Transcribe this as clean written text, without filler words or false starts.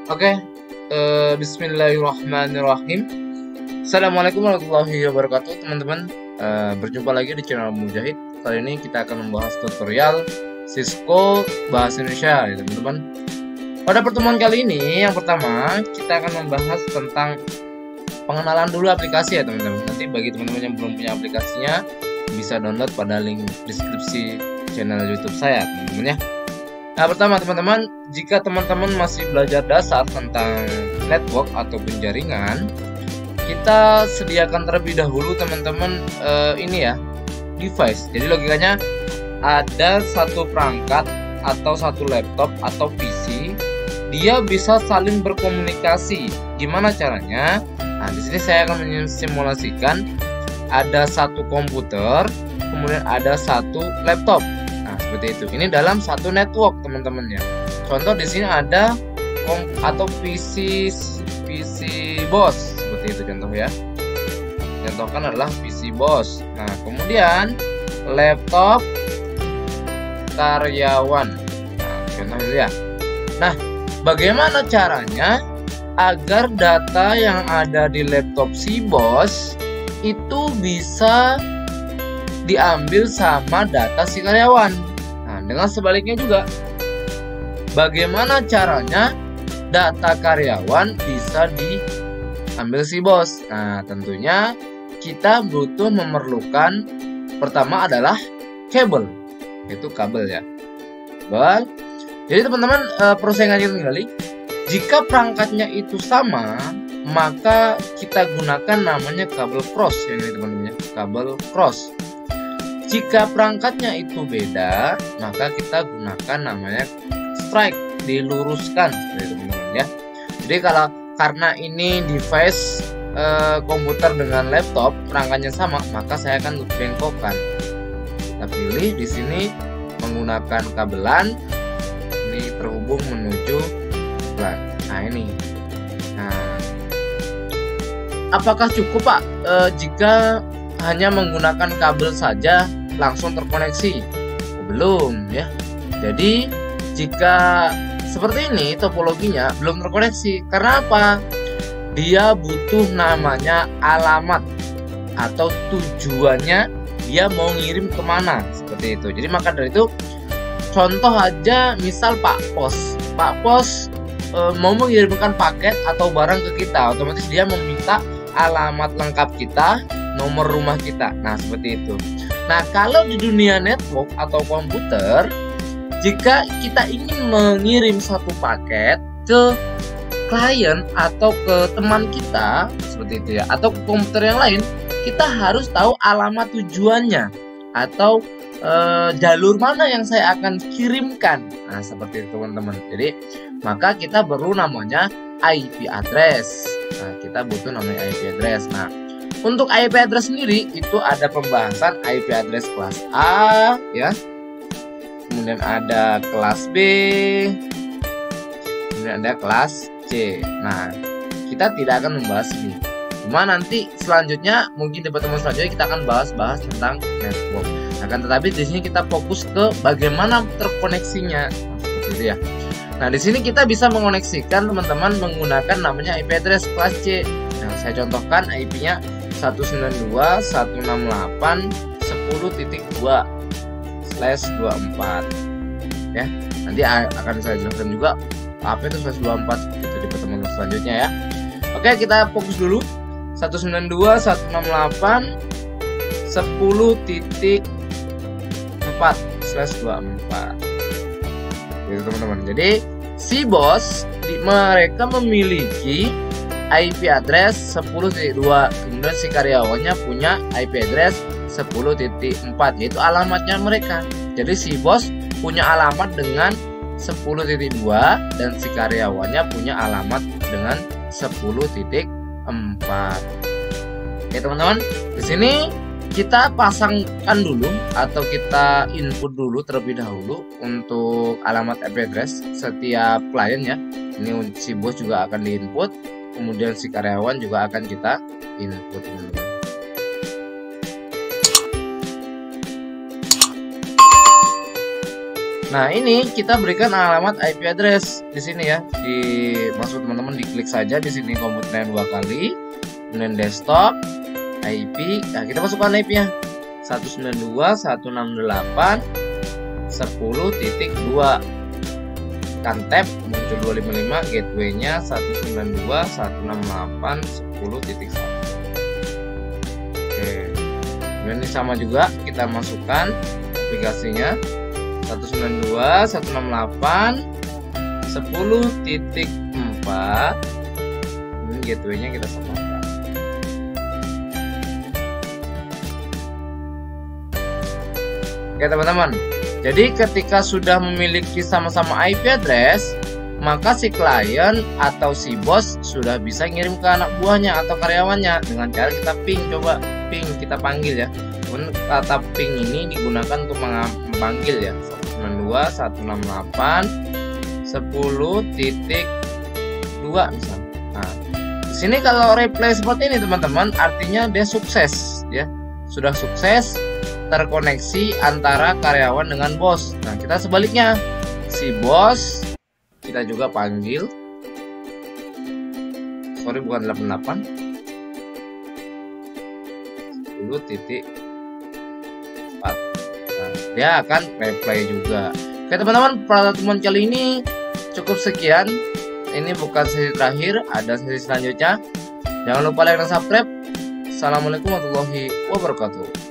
Oke, Bismillahirrahmanirrahim. Assalamualaikum warahmatullahi wabarakatuh, teman-teman. Berjumpa lagi di channel Mujahid. Kali ini kita akan membahas tutorial Cisco Bahasa Indonesia, ya teman-teman. Pada pertemuan kali ini, yang pertama kita akan membahas tentang pengenalan dulu aplikasi, ya teman-teman. Nanti bagi teman-teman yang belum punya aplikasinya, bisa download pada link deskripsi channel YouTube saya, teman-teman ya. Nah, pertama teman-teman, jika teman-teman masih belajar dasar tentang network atau jaringan, kita sediakan terlebih dahulu teman-teman ini ya, device. Jadi logikanya ada satu perangkat atau satu laptop atau PC, dia bisa saling berkomunikasi. Gimana caranya? Nah, di sini saya akan mensimulasikan ada satu komputer, kemudian ada satu laptop. Seperti itu. Ini dalam satu network, teman-teman ya. Contoh di sini ada atau PC boss, seperti itu contoh ya. Contohkan adalah PC boss. Nah, kemudian laptop karyawan. Nah, contoh itu ya. Nah, bagaimana caranya agar data yang ada di laptop si bos itu bisa diambil sama data si karyawan? Dengan sebaliknya juga, bagaimana caranya data karyawan bisa diambil si bos? Nah, tentunya kita butuh memerlukan pertama adalah kabel, itu kabel ya. Kabel. Jadi teman-teman, perlu saya ingatkan kembali, jika perangkatnya itu sama, maka kita gunakan namanya kabel cross, ya teman-teman ya, kabel cross. Jika perangkatnya itu beda, maka kita gunakan namanya strike, diluruskan, teman-teman ya. Jadi karena ini device komputer dengan laptop perangkatnya sama, maka saya akan bengkokkan. Kita pilih di sini menggunakan kabelan, ini terhubung menuju kabelan. Nah ini. Nah, apakah cukup Pak jika hanya menggunakan kabel saja langsung terkoneksi? Belum ya. Jadi jika seperti ini topologinya belum terkoneksi. Karena apa? Dia butuh namanya alamat atau tujuannya, dia mau ngirim kemana, seperti itu. Jadi maka dari itu, contoh aja misal Pak Pos mau mengirimkan paket atau barang ke kita, otomatis dia meminta alamat lengkap kita, nomor rumah kita. Nah, seperti itu. Nah, kalau di dunia network atau komputer, jika kita ingin mengirim satu paket ke klien atau ke teman kita, seperti itu ya, atau ke komputer yang lain, kita harus tahu alamat tujuannya atau jalur mana yang saya akan kirimkan. Nah, seperti itu teman-teman. Jadi, maka kita perlu namanya IP address. Nah, kita butuh namanya IP address. Nah, untuk IP address sendiri itu ada pembahasan IP address kelas A ya. Kemudian ada kelas B. Kemudian ada kelas C. Nah, kita tidak akan membahas ini. Cuma nanti selanjutnya mungkin di pertemuan selanjutnya kita akan bahas tentang network. Akan tetapi di sini kita fokus ke bagaimana terkoneksinya. Nah, seperti itu ya. Nah, di sini kita bisa mengoneksikan teman-teman menggunakan namanya IP address kelas C. Nah, saya contohkan IP-nya 192.168.10.2/24 ya. Nanti akan saya jelaskan juga apa itu 124 itu di pertemuan selanjutnya ya. Oke, kita fokus dulu 192.168.10.24/24 gitu teman-teman. Jadi si bos mereka memiliki IP address 10.2, kemudian si karyawannya punya IP address 10.4, yaitu alamatnya mereka. Jadi si bos punya alamat dengan 10.2 dan si karyawannya punya alamat dengan 10.4. Oke teman-teman, di sini kita pasangkan dulu atau kita input dulu terlebih dahulu untuk alamat IP address setiap klien ya. Ini si bos juga akan diinput, kemudian si karyawan juga akan kita input teman-teman. Nah, ini kita berikan alamat IP address di sini ya. Maksud teman-teman diklik saja di sini komputernya 2 kali. Kemudian desktop, IP. Nah, kita masukkan IP-nya. 192.168.10.2. Tekan tab, muncul 255, gateway-nya 192.168.10.1. Oke. Kemudian ini sama juga, kita masukkan aplikasinya 192.168.10.4. Ini gateway-nya kita samakan. Oke teman-teman, jadi ketika sudah memiliki sama-sama IP address, maka si klien atau si bos sudah bisa ngirim ke anak buahnya atau karyawannya dengan cara kita ping. Coba ping, kita panggil ya. Kata ping ini digunakan untuk memanggil ya. 192.168.10.2 misalnya. Nah, di sini kalau reply seperti ini teman-teman, artinya dia sukses ya. Sudah sukses terkoneksi antara karyawan dengan bos. Nah, kita sebaliknya, si bos kita juga panggil. Sorry, bukan 88. 10.4. Nah, dia akan reply juga. Oke teman-teman, pertemuan kali ini cukup sekian. Ini bukan sesi terakhir, ada sesi selanjutnya. Jangan lupa like dan subscribe. Assalamualaikum warahmatullahi wabarakatuh.